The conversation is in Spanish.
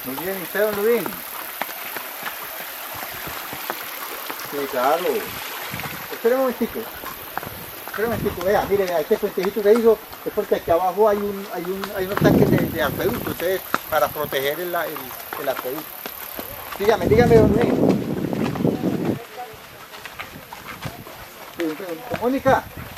Muy bien, ¿y usted, don Ludín? Sí, claro. Espera un momentico. Espera un momentico, vea, mire, vea, este puentecito que hizo es porque aquí abajo hay unos tanques de acueducto, entonces, para proteger el acueducto. Dígame, don Ludín. Sí, Mónica.